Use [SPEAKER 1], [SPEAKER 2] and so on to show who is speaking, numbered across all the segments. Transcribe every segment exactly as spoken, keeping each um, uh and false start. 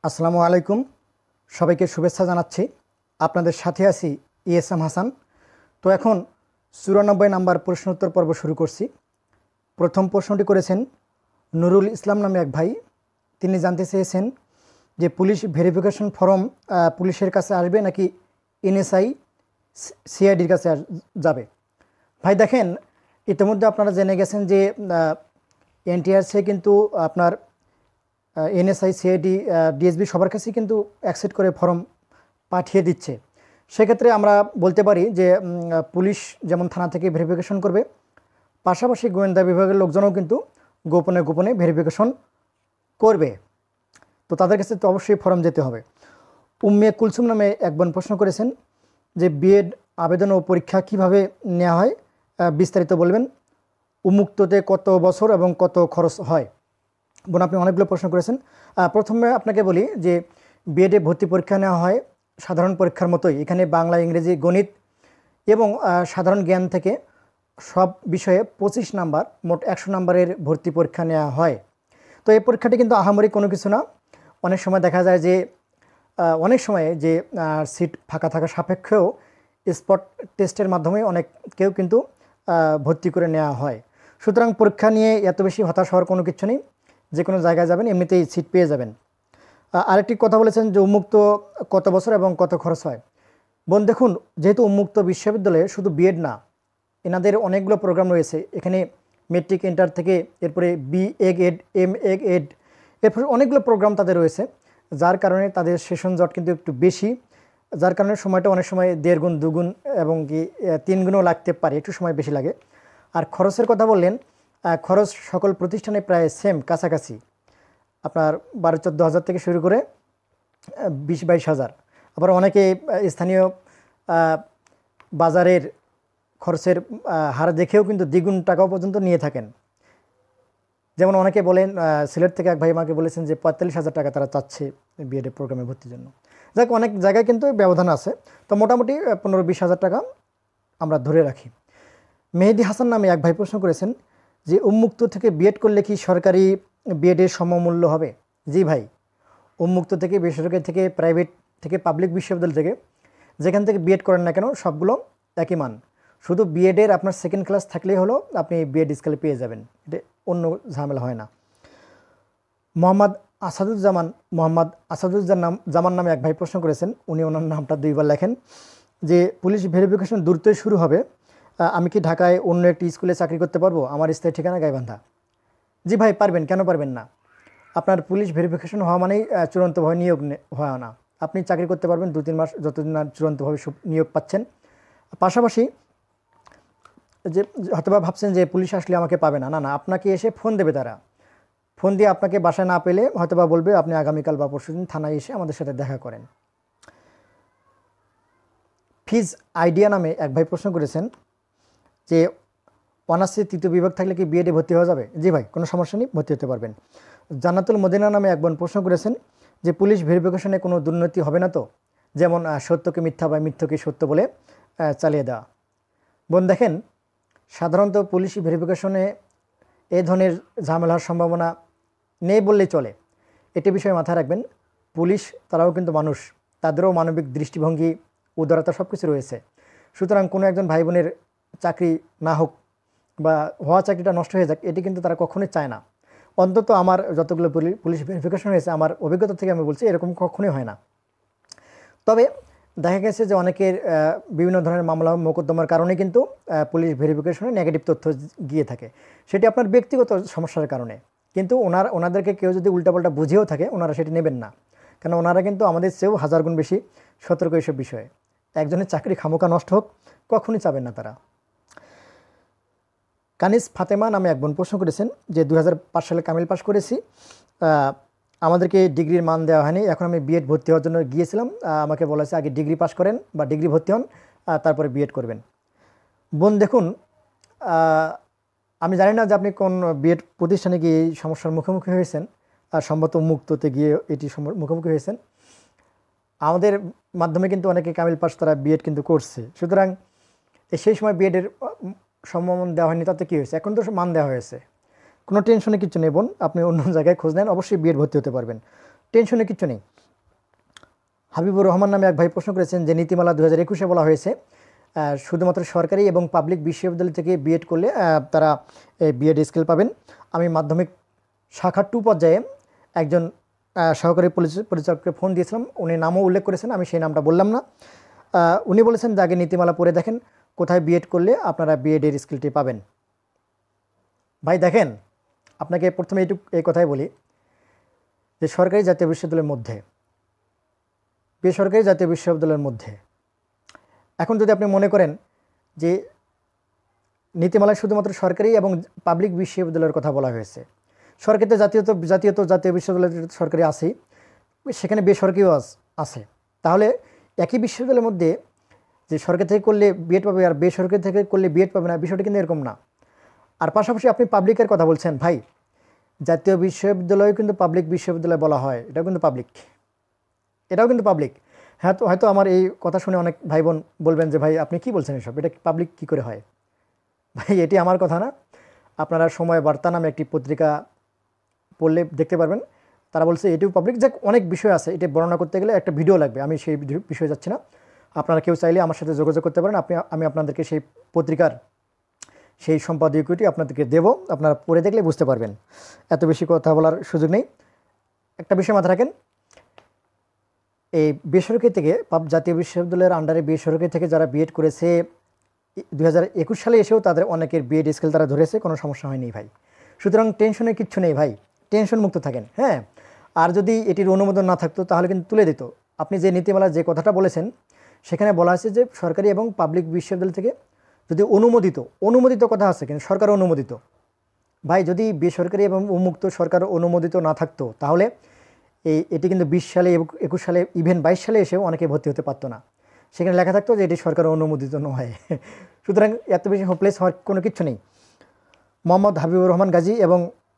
[SPEAKER 1] আসসালামু আলাইকুম, সবাইকে শুভেচ্ছা জানাচ্ছি। আপনাদের সাথে আছি ইএসএম হাসান। তো এখন চুরানব্বই নাম্বার প্রশ্নোত্তর পর্ব শুরু করছি। প্রথম প্রশ্নটি করেছেন নুরুল ইসলাম নামে এক ভাই। তিনি জানতে চেয়েছেন যে পুলিশ ভেরিফিকেশন ফর্ম পুলিশের কাছে আসবে নাকি এনএসআই সিআইডির কাছে যাবে। ভাই দেখেন, ইতিমধ্যে আপনারা জেনে গেছেন যে এনটিআরসি কিন্তু আপনার এনএসআই সিআইডি ডিএসবি সবার কাছেই কিন্তু অ্যাকসেপ্ট করে ফর্ম পাঠিয়ে দিচ্ছে। সেক্ষেত্রে আমরা বলতে পারি যে পুলিশ যেমন থানা থেকে ভেরিফিকেশন করবে, পাশাপাশি গোয়েন্দা বিভাগের লোকজনও কিন্তু গোপনে গোপনে ভেরিফিকেশন করবে। তো তাদের কাছে তো অবশ্যই ফর্ম যেতে হবে। উম্মে কুলসুম নামে এক বোন প্রশ্ন করেছেন যে বিএড আবেদন ও পরীক্ষা কিভাবে নেওয়া হয়, বিস্তারিত বলবেন। উন্মুক্ততে কত বছর এবং কত খরচ হয়? বোন, আপনি অনেকগুলো প্রশ্ন করেছেন। প্রথমে আপনাকে বলি যে বিএডে ভর্তি পরীক্ষা নেওয়া হয় সাধারণ পরীক্ষার মতোই। এখানে বাংলা, ইংরেজি, গণিত এবং সাধারণ জ্ঞান থেকে সব বিষয়ে পঁচিশ নাম্বার, মোট একশো নাম্বারের ভর্তি পরীক্ষা নেওয়া হয়। তো এই পরীক্ষাটি কিন্তু আহামরি কোনো কিছু না। অনেক সময় দেখা যায় যে অনেক সময় যে সিট ফাঁকা থাকা সাপেক্ষেও স্পট টেস্টের মাধ্যমে অনেক কেউ কিন্তু ভর্তি করে নেওয়া হয়। সুতরাং পরীক্ষা নিয়ে এত বেশি হতাশ হওয়ার কোনো কিছু নেই। যে কোনো জায়গায় যাবেন, এমনিতেই সিট পেয়ে যাবেন। আরেকটি কথা বলেছেন যে উন্মুক্ত কত বছর এবং কত খরচ হয়। বোন দেখুন, যেহেতু উন্মুক্ত বিশ্ববিদ্যালয়ে শুধু বিএড না, এনাদের অনেকগুলো প্রোগ্রাম রয়েছে। এখানে মেট্রিক, ইন্টার থেকে এরপরে বি এগ এড, এম এগ এড, এরপরে অনেকগুলো প্রোগ্রাম তাদের রয়েছে, যার কারণে তাদের সেশন জট কিন্তু একটু বেশি, যার কারণে সময়টা অনেক সময় দেড় গুণ, দুগুণ এবং কি তিন গুণও লাগতে পারে, একটু সময় বেশি লাগে। আর খরচের কথা বললেন, খরচ সকল প্রতিষ্ঠানে প্রায় সেম, কাছাকাছি। আপনার বারো চোদ্দো হাজার থেকে শুরু করে বিশ বাইশ হাজার। আবার অনেকে স্থানীয় বাজারের খরচের হার দেখেও কিন্তু দ্বিগুণ টাকাও পর্যন্ত নিয়ে থাকেন। যেমন অনেকে বলেন, সিলেট থেকে এক ভাই আমাকে বলেছেন যে পঁয়তাল্লিশ হাজার টাকা তারা চাচ্ছে বিএডে প্রোগ্রামে ভর্তির জন্য। যাক, অনেক জায়গায় কিন্তু ব্যবধান আছে। তো মোটামুটি পনেরো বিশ হাজার টাকা আমরা ধরে রাখি। মেহেদি হাসান নামে এক ভাই প্রশ্ন করেছেন যে উন্মুক্ত থেকে বিএড করলে কি সরকারি বিএডের সমমূল্য হবে? জি ভাই, উন্মুক্ত থেকে, বেসরকারি থেকে, প্রাইভেট থেকে, পাবলিক বিশ্ববিদ্যালয় থেকে, যেখান থেকে বিএড করেন না কেন সবগুলো একই মান। শুধু বিএডের আপনার সেকেন্ড ক্লাস থাকলেই হলো, আপনি বিএড স্কেলে পেয়ে যাবেন। এটা অন্য ঝামেলা হয় না। মোহাম্মদ আসাদুজ্জামান মোহাম্মদ আসাদুজ্জামান জামান নামে এক ভাই প্রশ্ন করেছেন, উনি ওনার নামটা দুইবার লেখেন, যে পুলিশ ভেরিফিকেশন দ্রুতই শুরু হবে, আমি কি ঢাকায় অন্য একটি স্কুলে চাকরি করতে পারবো? আমার স্থায়ী ঠিকানা গাইবান্ধা। জি ভাই, পারবেন, কেন পারবেন না। আপনার পুলিশ ভেরিফিকেশন হওয়া মানেই চূড়ান্তভাবে নিয়োগ হওয়া না। আপনি চাকরি করতে পারবেন দু তিন মাস, যতদিন না চূড়ান্তভাবে নিয়োগ পাচ্ছেন। পাশাপাশি যে হয়তোবা ভাবছেন যে পুলিশ আসলে আমাকে পাবে না, না না, আপনাকে এসে ফোন দেবে। তারা ফোন দিয়ে আপনাকে বাসায় না পেলে হয়তোবা বলবে আপনি আগামীকাল বা পরশুদিন থানায় এসে আমাদের সাথে দেখা করেন। ফিজ আইডিয়া নামে এক ভাই প্রশ্ন করেছেন যে অনার্সে তৃতীয় বিভাগ থাকলে কি বিএডে ভর্তি হওয়া যাবে? জি ভাই, কোনো সমস্যা নেই, ভর্তি হতে পারবেন। জান্নাতুল মদিনা নামে এক বোন প্রশ্ন করেছেন যে পুলিশ ভেরিফিকেশনে কোনো দুর্নীতি হবে না তো? যেমন সত্যকে মিথ্যা বা মিথ্যকে সত্য বলে চালিয়ে দেওয়া। বোন দেখেন, সাধারণত পুলিশ ভেরিফিকেশনে এই ধরনের ঝামেলার সম্ভাবনা নেই বললেই চলে। এটি বিষয়ে মাথায় রাখবেন, পুলিশ তারাও কিন্তু মানুষ, তাদেরও মানবিক দৃষ্টিভঙ্গি, উদারতা সব কিছু রয়েছে। সুতরাং কোনো একজন ভাই বোনের চাকরি না হোক বা হওয়া চাকরিটা নষ্ট হয়ে যাক, এটি কিন্তু তারা কখনোই চায় না। অন্তত আমার যতগুলো পুলিশ ভেরিফিকেশন হয়েছে, আমার অভিজ্ঞতা থেকে আমি বলছি, এরকম কখনোই হয় না। তবে দেখা গেছে যে অনেকের বিভিন্ন ধরনের মামলা মোকদ্দমার কারণে কিন্তু পুলিশ ভেরিফিকেশনে নেগেটিভ তথ্য গিয়ে থাকে। সেটি আপনার ব্যক্তিগত সমস্যার কারণে। কিন্তু ওনার ওনাদেরকে কেউ যদি উল্টাপাল্টা বুঝেও থাকে, ওনারা সেটি নেবেন না, কেন ওনারা কিন্তু আমাদের চেয়েও হাজার গুণ বেশি সতর্ক এইসব বিষয়ে। একজনের চাকরি খামোকা নষ্ট হোক কখনই চাবেন না তারা। কানিস ফাতেমা নামে এক বোন প্রশ্ন করেছেন যে দু হাজার পাঁচ সালে কামিল পাস করেছি, আমাদেরকে ডিগ্রির মান দেওয়া হয়নি, এখন আমি বিএড ভর্তি হওয়ার জন্য গিয়েছিলাম, আমাকে বলেছে আগে ডিগ্রি পাস করেন বা ডিগ্রি ভর্তি হন, তারপরে বিএড করবেন। বোন দেখুন, আমি জানি না যে আপনি কোন বিএড প্রতিষ্ঠানে গিয়ে এই সমস্যার মুখোমুখি হয়েছেন, আর সম্ভবত মুক্ততে গিয়ে এটি মুখোমুখি হয়েছেন। আমাদের মাধ্যমে কিন্তু অনেকে কামিল পাস তারা বিএড কিন্তু করছে। সুতরাং সেই সময় বিএডের সম্মান দেওয়া হয়নি, তাতে কী হয়েছে? এখন তো মান দেওয়া হয়েছে, কোনো টেনশনে কিছু নেই বোন, আপনি অন্য জায়গায় খোঁজ নেন, অবশ্যই বিএড ভর্তি হতে পারবেন। টেনশনে কিচ্ছু নেই। হাবিবুর রহমান নামে এক ভাই প্রশ্ন করেছেন যে নীতিমালা দু হাজার একুশে বলা হয়েছে শুধুমাত্র সরকারি এবং পাবলিক বিশ্ববিদ্যালয় থেকে বিএড করলে তারা বিএড স্কেল পাবেন। আমি মাধ্যমিক শাখা টু পর্যায়ে একজন সহকারী পরিচালককে ফোন দিয়েছিলাম, উনি নামও উল্লেখ করেছেন, আমি সেই নামটা বললাম না। উনি বলেছেন যে আগে নীতিমালা পড়ে দেখেন কোথায় বিএড করলে আপনারা বিএডের স্কিলটি পাবেন। ভাই দেখেন, আপনাকে প্রথমে এইটুকু এই কথাই বলি যে সরকারি জাতীয় বিশ্ববিদ্যালয়ের মধ্যে বেসরকারি জাতীয় বিশ্ববিদ্যালয়ের মধ্যে এখন যদি আপনি মনে করেন যে নীতিমালায় শুধুমাত্র সরকারি এবং পাবলিক বিশ্ববিদ্যালয়ের কথা বলা হয়েছে, সরকারিতে জাতীয় তো জাতীয় তো জাতীয় বিশ্ববিদ্যালয় সরকারি আছেই, সেখানে বেসরকারিও আছে, তাহলে একই বিশ্ববিদ্যালয়ের মধ্যে যে সরকারি থেকে করলে বিএড পাবে আর বেসরকারি থেকে করলে বিএড পাবে না, বিষয়টা কিন্তু এরকম না। আর পাশাপাশি আপনি পাবলিকের কথা বলছেন, ভাই জাতীয় বিশ্ববিদ্যালয় কিন্তু পাবলিক বিশ্ববিদ্যালয় বলা হয়, এটাও কিন্তু পাবলিক, এটাও কিন্তু পাবলিক। হ্যাঁ, তো হয়তো আমার এই কথা শুনে অনেক ভাই বোন বলবেন যে ভাই আপনি কি বলছেন এসব, এটা পাবলিক কি করে হয়? ভাই এটি আমার কথা না, আপনারা সময় বার্তা নামে একটি পত্রিকা পড়লে দেখতে পারবেন, তারা বলছে এটিও পাবলিক। যাক, অনেক বিষয় আছে, এটা বর্ণনা করতে গেলে একটা ভিডিও লাগবে, আমি সেই বিষয়ে যাচ্ছি না। আপনারা কেউ চাইলে আমার সাথে যোগাযোগ করতে পারেন, আপনি আমি আপনাদেরকে সেই পত্রিকার সেই সম্পাদকীয়টি আপনাদেরকে দেব, আপনারা পড়ে দেখলে বুঝতে পারবেন, এত বেশি কথা বলার সুযোগ নেই। একটা বিষয় মাথায় রাখেন, এই বেসরকারি থেকে জাতীয় বিশ্ববিদ্যালয়ের আন্ডারে বেসরকারি থেকে যারা বিএড করেছে দুই হাজার একুশ সালে এসেও তাদের অনেকের বিএড স্কেল তারা ধরেছে, কোনো সমস্যা হয়নি ভাই। সুতরাং টেনশনের কিচ্ছু নেই ভাই, টেনশন মুক্ত থাকেন। হ্যাঁ, আর যদি এটির অনুমোদন না থাকতো তাহলে কিন্তু তুলে দিত। আপনি যে নীতিমালা যে কথাটা বলেছেন সেখানে বলা আছে যে সরকারি এবং পাবলিক বিশ্ববিদ্যালয় থেকে যদি অনুমোদিত অনুমোদিত কথা আছে, কিন্তু সরকার অনুমোদিত। ভাই যদি বেসরকারি এবং উন্মুক্ত সরকার অনুমোদিত না থাকতো তাহলে এই এটি কিন্তু বিশ সালে একুশ সালে ইভেন বাইশ সালে এসেও অনেকে ভর্তি হতে পারতো না, সেখানে লেখা থাকতো যে এটি সরকার অনুমোদিত নয়। সুতরাং এত বেশি হোপলেস হওয়ার কোনো কিছু নেই। মোহাম্মদ হাবিবুর রহমান গাজী এবং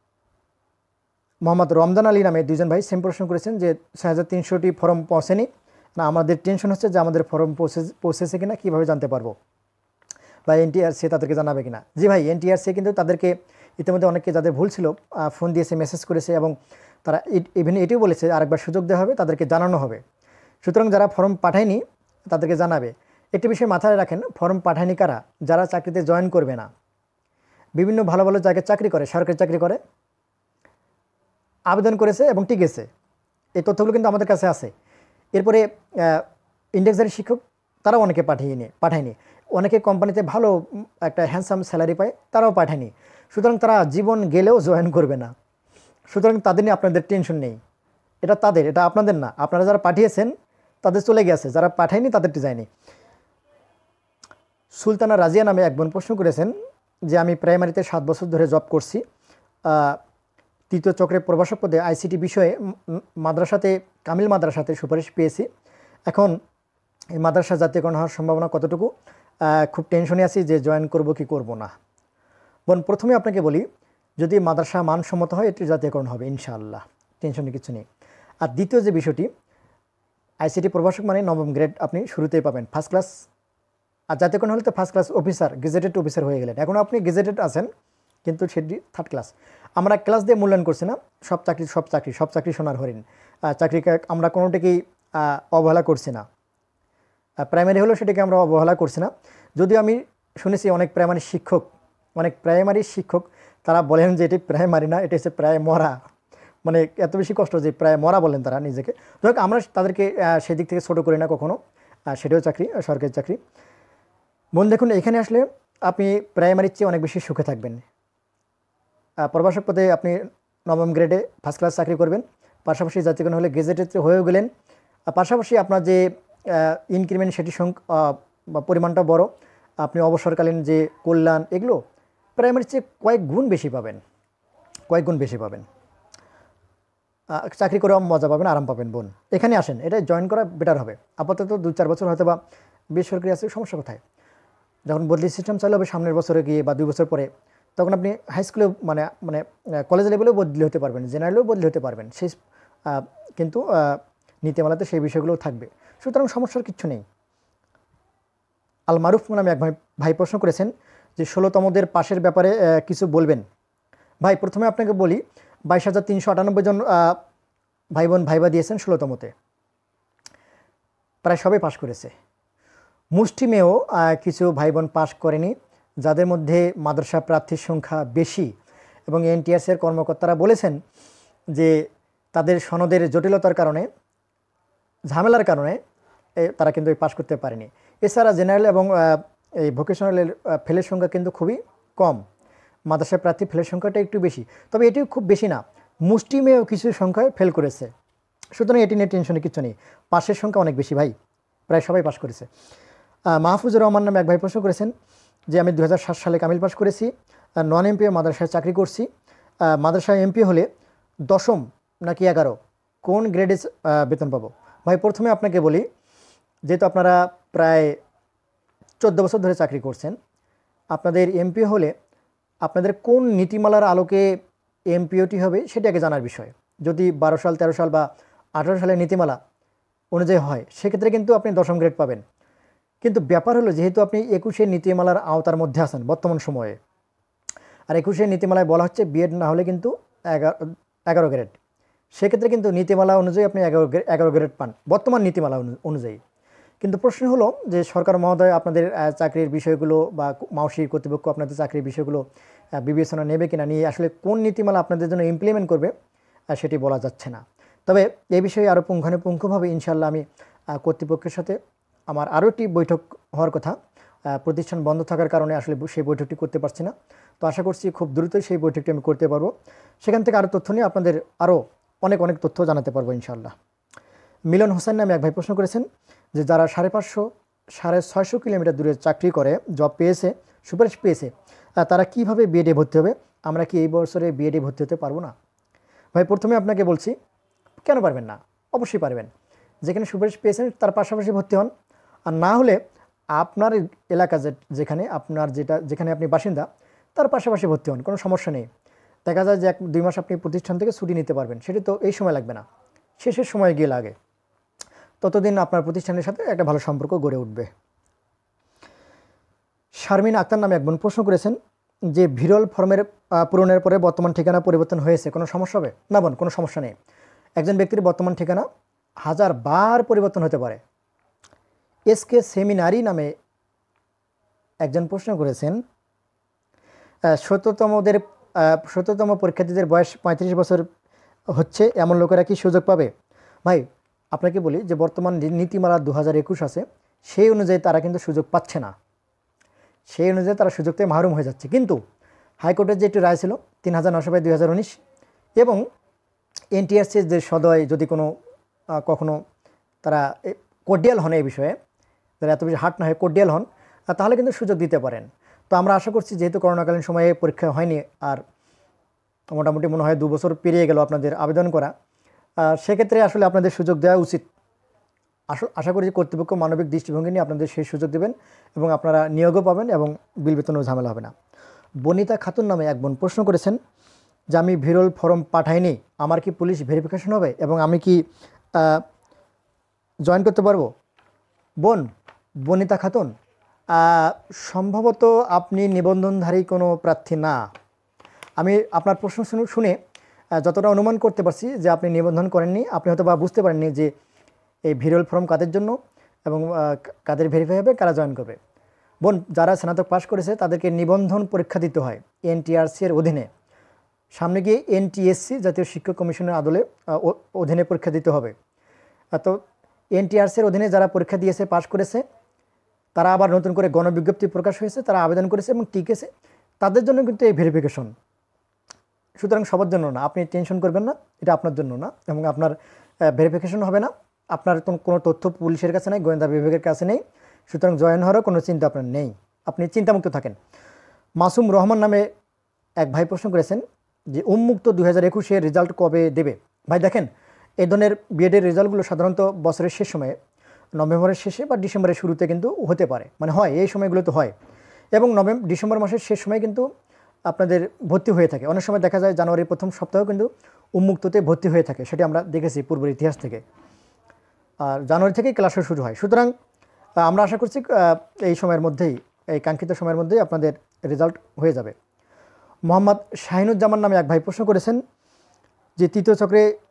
[SPEAKER 1] মোহাম্মদ রমজান আলী নামে দুইজন ভাই সেম প্রশ্ন করেছেন যে ছয় হাজার তিনশোটি ফর্ম পৌঁছেনি না, আমাদের টেনশন হচ্ছে যে আমাদের ফর্ম পৌঁছে পৌঁছেছে কিনা, কীভাবে জানতে পারবো, বা এনটিআরসি তাদেরকে জানাবে কিনা। জি ভাই, এনটিআরসি কিন্তু তাদেরকে ইতিমধ্যে অনেকে যাদের ভুল ছিল ফোন দিয়েছে, মেসেজ করেছে, এবং তারা ইভেন এটিও বলেছে আরেকবার সুযোগ দেওয়া হবে, তাদেরকে জানানো হবে। সুতরাং যারা ফর্ম পাঠায়নি তাদেরকে জানাবে। একটি বিষয় মাথায় রাখেন, ফর্ম পাঠায়নি কারা? যারা চাকরিতে জয়েন করবে না, বিভিন্ন ভালো ভালো জায়গায় চাকরি করে, সরকারি চাকরি করে, আবেদন করেছে এবং টিকেছে, এই তথ্যগুলো কিন্তু আমাদের কাছে আছে। এরপরে ইন্ডেক্সজারি শিক্ষক তারাও অনেকে পাঠিয়ে পাঠায়নি, অনেকে কোম্পানিতে ভালো একটা হ্যান্ডসাম স্যালারি পায়, তারাও পাঠায়নি। সুতরাং তারা জীবন গেলেও জয়েন করবে না। সুতরাং তাদের নিয়ে আপনাদের টেনশন নেই, এটা তাদের, এটা আপনাদের না। আপনারা যারা পাঠিয়েছেন তাদের চলে গেছে, যারা পাঠায়নি তাদেরটি যায়নি। সুলতানা রাজিয়া নামে এক বোন প্রশ্ন করেছেন যে আমি প্রাইমারিতে সাত বছর ধরে জব করছি, তৃতীয় চক্রের প্রভাষক পদে আইসিটি বিষয়ে মাদ্রাসাতে কামিল মাদ্রাসাতে সুপারিশ পেয়েছি, এখন এই মাদ্রাসা জাতীয়করণ হওয়ার সম্ভাবনা কতটুকু? খুব টেনশনে আছি যে জয়েন করব কি করব না। বোন, প্রথমে আপনাকে বলি, যদি মাদ্রাসা মানসম্মত হয় এটি জাতীয়করণ হবে ইনশাআল্লাহ, টেনশনে কিছু নেই। আর দ্বিতীয় যে বিষয়টি, আইসিটি প্রভাষক মানে নবম গ্রেড আপনি শুরুতেই পাবেন, ফার্স্ট ক্লাস। আর জাতীয়করণ হলে তো first class officer, gazetted officer হয়ে গেলেন। এখন আপনি গেজেটেড আছেন কিন্তু সেটি থার্ড ক্লাস। আমরা ক্লাস দিয়ে মূল্যায়ন করছি না, সব চাকরি সব চাকরি সব চাকরি সোনার হরিণ, চাকরিকে আমরা কোনোটাকেই অবহেলা করছি না। প্রাইমারি হলেও সেটাকে আমরা অবহেলা করছি না। যদিও আমি শুনেছি অনেক প্রাইমারি শিক্ষক অনেক প্রাইমারি শিক্ষক তারা বলেন যে এটি প্রাইমারি না, এটা হচ্ছে প্রায় মরা, মানে এত বেশি কষ্ট যে প্রায় মরা বলেন তারা নিজেকে। যাই আমরা তাদেরকে সেদিক থেকে ছোটো করি না কখনো, সেটাও চাকরি, সরকারি চাকরি। বোন দেখুন, এখানে আসলে আপনি প্রাইমারির চেয়ে অনেক বেশি সুখে থাকবেন। প্রভাষক পদে আপনি নবম গ্রেডে ফার্স্ট ক্লাস চাকরি করবেন, পাশাপাশি জাতীয়করণ হলে গেজেটেড হয়েও গেলেন, পাশাপাশি আপনার যে ইনক্রিমেন্ট সেটি সংখ্যা পরিমাণটা বড়, আপনি অবসরকালীন যে কল্যাণ এগুলো প্রাইমারির চেয়ে কয়েক গুণ বেশি পাবেন, কয়েক গুণ বেশি পাবেন। চাকরি করেও মজা পাবেন, আরাম পাবেন। বোন, এখানে আসেন, এটা জয়েন করা বেটার হবে। আপাতত দু চার বছর হয়তো বা বেসরকারি আছে, সমস্যা কোথায়? যখন বদলি সিস্টেম চালু হবে সামনের বছরে গিয়ে বা দুই বছর পরে, তখন আপনি হাই স্কুলেও মানে মানে কলেজ লেভেলেও বদলি হতে পারবেন, জেনারেলেও বদলি হতে পারবেন। সেই কিন্তু নীতিমালাতে সেই বিষয়গুলোও থাকবে, সুতরাং সমস্যার কিচ্ছু নেই। আল মারুফ নামে এক ভাই ভাই প্রশ্ন করেছেন যে ষোলোতমদের পাশের ব্যাপারে কিছু বলবেন। ভাই প্রথমে আপনাকে বলি, বাইশ হাজার তিনশো আটানব্বই জন ভাই বোন ভাইবা দিয়েছেন ষোলোতমতে, প্রায় সবাই পাশ করেছে। মুষ্টিমেয় কিছু ভাই বোন পাশ করেনি, যাদের মধ্যে মাদ্রাসা প্রার্থীর সংখ্যা বেশি এবং এনটিআরসির কর্মকর্তারা বলেছেন যে তাদের সনদের জটিলতার কারণে, ঝামেলার কারণে তারা কিন্তু পাশ করতে পারেনি। এছাড়া জেনারেল এবং এই ভোকেশনালের ফেলের সংখ্যা কিন্তু খুবই কম, মাদ্রাসা প্রার্থী ফেলের সংখ্যাটা একটু বেশি, তবে এটিও খুব বেশি না, মুষ্টিমেয় কিছু সংখ্যায় ফেল করেছে। সুতরাং এটি নিয়ে টেনশনের কিছু নেই, পাশের সংখ্যা অনেক বেশি ভাই, প্রায় সবাই পাশ করেছে। মাহফুজুর রহমান নামে এক ভাই প্রশ্ন করেছেন যে আমি দু হাজার সাত সালে কামিল পাশ করেছি, নন এমপি মাদ্রাসায় চাকরি করছি, মাদ্রাসায় এমপি হলে দশম নাকি এগারো কোন গ্রেডে বেতন পাবো? ভাই প্রথমে আপনাকে বলি, যেহেতু আপনারা প্রায় চোদ্দো বছর ধরে চাকরি করছেন, আপনাদের এমপি হলে আপনাদের কোন নীতিমালার আলোকে এমপিওটি হবে সেটা আগে জানার বিষয়। যদি বারো সাল তেরো সাল বা আঠারো সালের নীতিমালা অনুযায়ী হয় সেক্ষেত্রে কিন্তু আপনি দশম গ্রেড পাবেন। কিন্তু ব্যাপার হলো যেহেতু আপনি একুশের নীতিমালার আওতার মধ্যে আছেন বর্তমান সময়ে, আর একুশের নীতিমালায় বলা হচ্ছে বিএড না হলে কিন্তু এগারো এগারো গ্রেড, সেক্ষেত্রে কিন্তু নীতিমালা অনুযায়ী আপনি এগারো এগারো গ্রেড পান বর্তমান নীতিমালা অনুযায়ী। কিন্তু প্রশ্ন হলো যে সরকার মহোদয় আপনাদের চাকরির বিষয়গুলো বা মাওসির কর্তৃপক্ষ আপনাদের চাকরির বিষয়গুলো বিবেচনা নেবে কিনা, নিয়ে আসলে কোন নীতিমালা আপনাদের জন্য ইমপ্লিমেন্ট করবে সেটি বলা যাচ্ছে না। তবে এই বিষয়ে আরও পুঙ্খানুপুঙ্খভাবে ইনশাআল্লাহ আমি কর্তৃপক্ষের সাথে, আমার আরও একটি বৈঠক হওয়ার কথা, প্রতিষ্ঠান বন্ধ থাকার কারণে আসলে সেই বৈঠকটি করতে পারছি না, তো আশা করছি খুব দ্রুতই সেই বৈঠকটি আমি করতে পারবো, সেখান থেকে আরও তথ্য নিয়ে আপনাদের আরও অনেক অনেক তথ্য জানাতে পারবো ইনশাআল্লাহ। মিলন হোসেন নামে এক ভাই প্রশ্ন করেছেন যে যারা সাড়ে পাঁচশো সাড়ে ছয়শো কিলোমিটার দূরে চাকরি করে জব পেয়েছে, সুপারিশ পেয়েছে, তারা কীভাবে বিএডে ভর্তি হবে? আমরা কি এই বছরে বিএডে ভর্তি হতে পারবো না? ভাই প্রথমে আপনাকে বলছি, কেন পারবেন না? অবশ্যই পারবেন। যেখানে সুপারিশ পেয়েছেন তার পাশাপাশি ভর্তি হন, আর না হলে আপনার এলাকা যেখানে আপনার যেটা যেখানে আপনি বাসিন্দা তার পাশাপাশি ভর্তি হন, কোনো সমস্যা নেই। দেখা যায় যে এক দুই মাস আপনি প্রতিষ্ঠান থেকে ছুটি নিতে পারবেন, সেটি তো এই সময় লাগবে না, শেষের সময় গিয়ে লাগে, ততদিন আপনার প্রতিষ্ঠানের সাথে একটা ভালো সম্পর্ক গড়ে উঠবে। শারমিন আক্তার নামে এক বোন প্রশ্ন করেছেন যে ভিরল ফর্মের পূরণের পরে বর্তমান ঠিকানা পরিবর্তন হয়েছে, কোনো সমস্যা হবে? না বোন, কোনো সমস্যা নেই। একজন ব্যক্তির বর্তমান ঠিকানা হাজার বার পরিবর্তন হতে পারে। এস কে সেমিনারি নামে একজন প্রশ্ন করেছেন সত্যতমদের সত্যতম পরীক্ষার্থীদের বয়স পঁয়ত্রিশ বছর হচ্ছে এমন লোকেরা কি সুযোগ পাবে? ভাই আপনাকে বলি যে বর্তমান নীতিমালা দু হাজার একুশ আছে, সেই অনুযায়ী তারা কিন্তু সুযোগ পাচ্ছে না, সেই অনুযায়ী তারা সুযোগ থেকে মাহরুম হয়ে যাচ্ছে। কিন্তু হাইকোর্টের যে একটি রায় ছিল তিন হাজার নশো বাই দুই হাজার উনিশ এবং এনটিআরসির যে সদয় যদি কোনো কখনো তারা কোর্ডিয়াল হন এই বিষয়ে, যারা এত বেশি হাট না হয় কোর্ডিয়াল হন, তাহলে কিন্তু সুযোগ দিতে পারেন। তো আমরা আশা করছি যেহেতু করোনাকালীন সময়ে পরীক্ষা হয়নি, আর মোটামুটি মনে হয় দু বছর পেরিয়ে গেল আপনাদের আবেদন করা, সেক্ষেত্রে আসলে আপনাদের সুযোগ দেওয়া উচিত। আসলে আশা করি যে কর্তৃপক্ষ মানবিক দৃষ্টিভঙ্গি নিয়ে আপনাদের সেই সুযোগ দেবেন এবং আপনারা নিয়োগও পাবেন এবং বিল বেতনও ঝামেলা হবে না। বনিতা খাতুন নামে এক বোন প্রশ্ন করেছেন যে আমি ভিরল ফর্ম পাঠাইনি, আমার কি পুলিশ ভেরিফিকেশন হবে এবং আমি কি জয়েন করতে পারবো? বোন বনিতা খাতুন, সম্ভবত আপনি নিবন্ধনধারী কোনো প্রার্থী না। আমি আপনার প্রশ্ন শুনে যতটা অনুমান করতে পারছি যে আপনি নিবন্ধন করেননি, আপনি হয়তো বা বুঝতে পারেননি যে এই ভিরল ফর্ম কাদের জন্য এবং কাদের ভেরিফাই হবে, কারা জয়েন করবে। বোন, যারা স্নাতক পাশ করেছে তাদেরকে নিবন্ধন পরীক্ষা দিতে হয় এনটিআরসি এর অধীনে, সামনে গিয়ে এনটিএসসি জাতীয় শিক্ষক কমিশনের আদলে অধীনে পরীক্ষা দিতে হবে। তো এনটিআরসি এর অধীনে যারা পরীক্ষা দিয়েছে পাশ করেছে, তারা আবার নতুন করে গণবিজ্ঞপ্তি প্রকাশ হয়েছে, তারা আবেদন করেছে এবং টিকেছে, তাদের জন্য কিন্তু এই ভেরিফিকেশন। সুতরাং সবার জন্য না, আপনি টেনশন করবেন না, এটা আপনার জন্য না এবং আপনার ভেরিফিকেশন হবে না, আপনার কোনো তথ্য পুলিশের কাছে নেই, গোয়েন্দা বিভাগের কাছে নেই, সুতরাং জয়েন হওয়ারও কোনো চিন্তা আপনার নেই, আপনি চিন্তামুক্ত থাকেন। মাসুম রহমান নামে এক ভাই প্রশ্ন করেছেন যে উন্মুক্ত দুই হাজার একুশের রেজাল্ট কবে দেবে? ভাই দেখেন, এই ধরনের বিএডের রেজাল্টগুলো সাধারণত বছরের শেষ সময়ে, নভেম্বরের শেষে বা ডিসেম্বরের শুরুতে কিন্তু হতে পারে, মানে হয় এই সময়গুলো তো হয়, এবং নভেম্বর ডিসেম্বর মাসের শেষ সময় কিন্তু আপনাদের ভর্তি হয়ে থাকে। অনেক সময় দেখা যায় জানুয়ারির প্রথম সপ্তাহেও কিন্তু উন্মুক্ততে ভর্তি হয়ে থাকে, সেটি আমরা দেখেছি পূর্বের ইতিহাস থেকে। আর জানুয়ারি থেকেই ক্লাসও শুরু হয়। সুতরাং আমরা আশা করছি এই সময়ের মধ্যেই, এই কাঙ্ক্ষিত সময়ের মধ্যেই আপনাদের রেজাল্ট হয়ে যাবে। মোহাম্মদ শাহিনুজ্জামান নামে এক ভাই প্রশ্ন করেছেন যে তৃতীয় চক্রে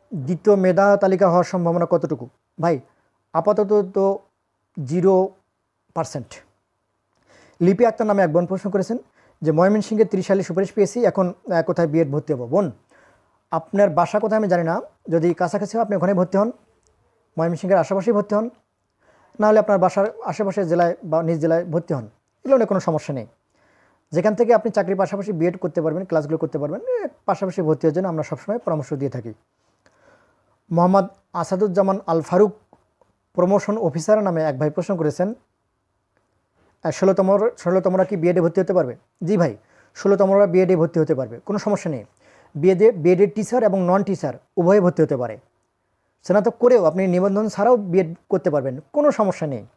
[SPEAKER 1] দ্বিতীয় মেধা তালিকা হওয়ার সম্ভাবনা কতটুকু? ভাই আপাতত তো জিরো পার্সেন্ট। লিপি আক্তার নামে এক বোন প্রশ্ন করেছেন যে ময়মনসিংহে ত্রিশ সালে সুপারিশ পেয়েছি, এখন কোথায় বিএড ভর্তি হবো? বোন আপনার বাসা কোথায় আমি জানি না, যদি কাছাকাছি আপনি ওখানে ভর্তি হন, ময়মনসিংহের আশেপাশেই ভর্তি হন, নাহলে আপনার বাসার আশেপাশের জেলায় বা নিজ জেলায় ভর্তি হন, এগুলো নিয়ে কোনো সমস্যা নেই। যেখান থেকে আপনি চাকরির পাশাপাশি বিএড করতে পারবেন, ক্লাসগুলো করতে পারবেন, পাশাপাশি ভর্তি হওয়ার জন্য আমরা সবসময় পরামর্শ দিয়ে থাকি। মোহাম্মদ আসাদুজ্জামান আল ফারুক প্রমোশন অফিসার নামে এক ভাই প্রশ্ন করেছেন ষোলোতম ষোলোতমরা কি বিএডে ভর্তি হতে পারবে? জি ভাই, ষোলোতমরা বিএডে ভর্তি হতে পারবে, কোনো সমস্যা নেই। বিএডে বিএডের টিচার এবং নন টিচার উভয়ে ভর্তি হতে পারে। স্নাতক করেও আপনি নিবন্ধন ছাড়াও বিএড করতে পারবেন, কোনো সমস্যা নেই।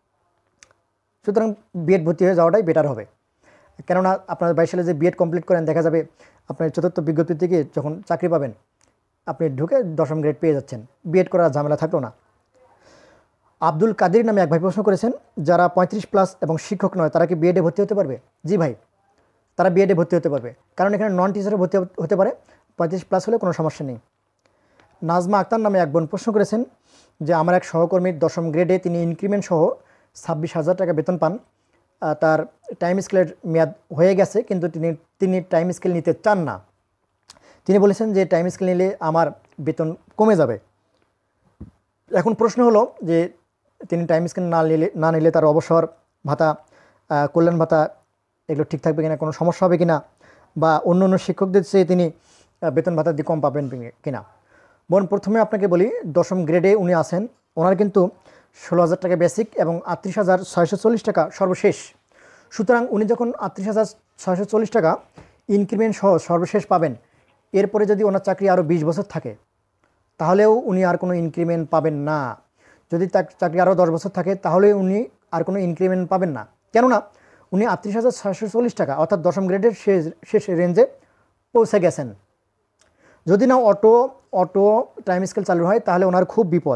[SPEAKER 1] সুতরাং বিএড ভর্তি হয়ে যাওয়াটাই বেটার হবে। কেননা আপনার বাইশ সালে যে বিএড কমপ্লিট করেন, দেখা যাবে আপনার চতুর্থ বিজ্ঞপ্তি থেকে যখন চাকরি পাবেন আপনি ঢুকে দশম গ্রেড পেয়ে যাচ্ছেন, বিএড করার ঝামেলা থাকলো না। আব্দুল কাদের নামে এক ভাই প্রশ্ন করেছেন যারা পঁয়ত্রিশ প্লাস এবং শিক্ষক নয় তারা কি বিএডে ভর্তি হতে পারবে? জি ভাই, তারা বিএডে ভর্তি হতে পারবে, কারণ এখানে নন টিচারে ভর্তি হতে পারে, পঁয়ত্রিশ প্লাস হলে কোনো সমস্যা নেই। নাজমা আক্তার নামে এক বোন প্রশ্ন করেছেন যে আমার এক সহকর্মীর দশম গ্রেডে তিনি ইনক্রিমেন্ট সহ ছাব্বিশ হাজার টাকা বেতন পান, তার টাইম স্কেলের মেয়াদ হয়ে গেছে কিন্তু তিনি তিনি টাইম স্কেল নিতে চান না। তিনি বলেছেন যে টাইম স্কেল নিলে আমার বেতন কমে যাবে। এখন প্রশ্ন হলো যে তিনি টাইম স্কেল না নিলে না নিলে তার অবসর ভাতা, কল্যাণ ভাতা এগুলো ঠিক থাকবে কিনা, কোনো সমস্যা হবে কিনা, বা অন্য অন্য শিক্ষকদের চেয়ে তিনি বেতন ভাতা দিয়ে কম পাবেন কিনা। বোন প্রথমে আপনাকে বলি, দশম গ্রেডে উনি আছেন, ওনার কিন্তু ষোলো হাজার টাকা বেসিক এবং আটত্রিশ হাজার ছয়শো চল্লিশ টাকা সর্বশেষ। সুতরাং উনি যখন আটত্রিশ হাজার ছয়শো চল্লিশ টাকা ইনক্রিমেন্ট সহ সর্বশেষ পাবেন, এরপরে যদি ওনার চাকরি আরও বিশ বছর থাকে তাহলেও উনি আর কোনো ইনক্রিমেন্ট পাবেন না। যদি তার চাকরি আরও দশ বছর থাকে তাহলে উনি আর কোনো ইনক্রিমেন্ট পাবেন না, কেননা উনি আটত্রিশ হাজার ছয়শো চল্লিশ টাকা অর্থাৎ দশম গ্রেডের শেষ শেষ রেঞ্জে পৌঁছে গেছেন। যদি না অটো অটো টাইম স্কেল চালু হয় তাহলে ওনার খুব বিপদ।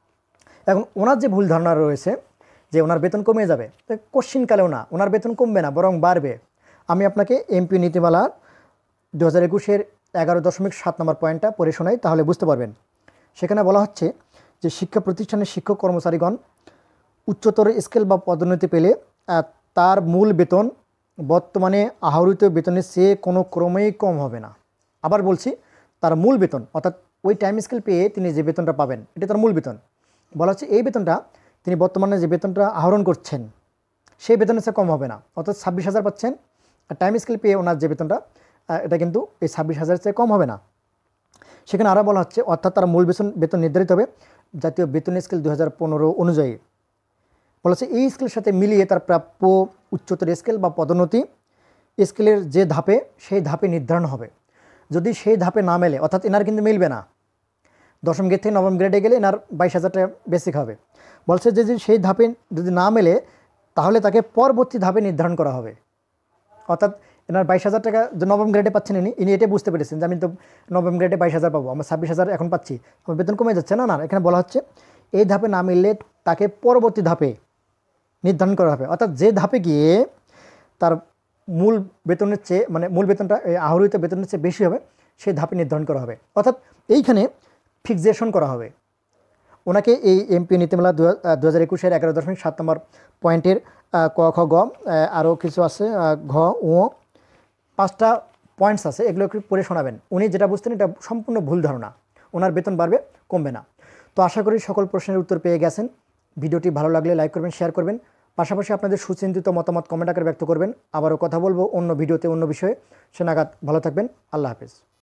[SPEAKER 1] এখন ওনার যে ভুল ধারণা রয়েছে যে ওনার বেতন কমে যাবে, কোশ্চিনকালেও না, ওনার বেতন কমবে না বরং বাড়বে। আমি আপনাকে এমপি নীতিমালা দু হাজার একুশের এগারো দশমিক সাত নম্বর পয়েন্টটা পড়ে শোনাই, তাহলে বুঝতে পারবেন। সেখানে বলা হচ্ছে যে শিক্ষা প্রতিষ্ঠানের শিক্ষক কর্মচারীগণ উচ্চতর স্কেল বা পদোন্নতি পেলে তার মূল বেতন বর্তমানে আহরিত বেতনের চেয়ে কোনো ক্রমেই কম হবে না। আবার বলছি, তার মূল বেতন অর্থাৎ ওই টাইম স্কেল পেয়ে তিনি যে বেতনটা পাবেন এটা তার মূল বেতন। বলা হচ্ছে এই বেতনটা তিনি বর্তমানে যে বেতনটা আহরণ করছেন সেই বেতনের চেয়ে কম হবে না, অর্থাৎ ছাব্বিশ হাজার পাচ্ছেন, আর টাইম স্কেল পেয়ে ওনার যে বেতনটা এটা কিন্তু এই ছাব্বিশ হাজারের চেয়ে কম হবে না। সেখানে আরও বলা হচ্ছে অর্থাৎ তার মূল বেতন বেতন নির্ধারিত হবে জাতীয় বেতন স্কেল দু হাজার পনেরো অনুযায়ী। বলা হচ্ছে এই স্কেলের সাথে মিলিয়ে তার প্রাপ্য উচ্চতর স্কেল বা পদোন্নতি স্কেলের যে ধাপে সেই ধাপে নির্ধারণ হবে। যদি সেই ধাপে না মেলে, অর্থাৎ এনার কিন্তু মিলবে না, দশম গ্রেড থেকে নবম গ্রেডে গেলে এনার বাইশ হাজার টাকা বেসিক হবে। বলছে যে যদি সেই ধাপে যদি না মেলে তাহলে তাকে পরবর্তী ধাপে নির্ধারণ করা হবে। অর্থাৎ এনার বাইশ হাজার টাকা যে নবম গ্রেডে পাচ্ছেন ইনি ইনি এটাই বুঝতে পেরেছেন যে আমি তো নবম গ্রেডে বাইশ হাজার পাবো, আমার ছাব্বিশ হাজার এখন পাচ্ছি, আমার বেতন কমে যাচ্ছে না। না, এখানে বলা হচ্ছে এই ধাপে না মিললে তাকে পরবর্তী ধাপে নির্ধারণ করা হবে। অর্থাৎ যে ধাপে গিয়ে তার মূল বেতনের চেয়ে মানে মূল বেতনটা আহরিত বেতনের চেয়ে বেশি হবে সেই ধাপে নির্ধারণ করা হবে। অর্থাৎ এইখানে ফিক্সেশন করা হবে। ওনাকে এই এমপি নীতিমালা দু হাজার একুশের এগারো দশমিক সাত নম্বর পয়েন্টের ক খ গ আরও কিছু আছে ঘ ও পাঁচটা পয়েন্টস আছে, এগুলো একটু পড়ে শোনাবেন। উনি যেটা বুঝতেন এটা সম্পূর্ণ ভুল ধারণা, ওনার বেতন বাড়বে কমবে না। তো আশা করি সকল প্রশ্নের উত্তর পেয়ে গেছেন। ভিডিওটি ভালো লাগলে লাইক করবেন, শেয়ার করবেন, পাশাপাশি আপনাদের সুচিন্তিত মতামত কমেন্ট আকারে ব্যক্ত করবেন। আবারও কথা বলবো অন্য ভিডিওতে অন্য বিষয়ে। সে নাগাদ ভালো থাকবেন। আল্লাহ হাফেজ।